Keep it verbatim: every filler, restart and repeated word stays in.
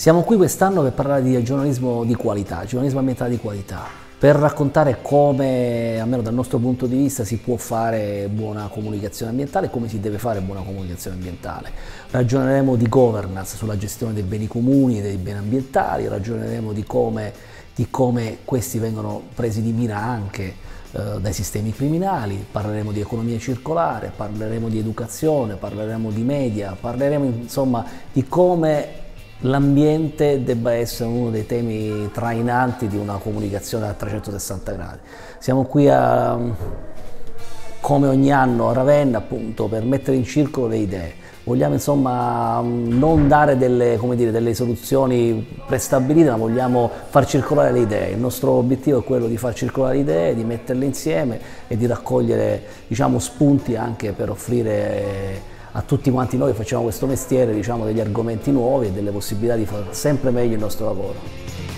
Siamo qui quest'anno per parlare di giornalismo di qualità, giornalismo ambientale di qualità, per raccontare come, almeno dal nostro punto di vista, si può fare buona comunicazione ambientale e come si deve fare buona comunicazione ambientale. Ragioneremo di governance sulla gestione dei beni comuni e dei beni ambientali, ragioneremo di come, di come questi vengono presi di mira anche eh, dai sistemi criminali, parleremo di economia circolare, parleremo di educazione, parleremo di media, parleremo insomma di come l'ambiente debba essere uno dei temi trainanti di una comunicazione a trecentosessanta gradi. Siamo qui a, come ogni anno a Ravenna, appunto, per mettere in circolo le idee. Vogliamo insomma non dare delle, come dire, delle soluzioni prestabilite, ma vogliamo far circolare le idee. Il nostro obiettivo è quello di far circolare le idee, di metterle insieme e di raccogliere, diciamo, spunti anche per offrire a tutti quanti noi che facciamo questo mestiere, diciamo, degli argomenti nuovi e delle possibilità di fare sempre meglio il nostro lavoro.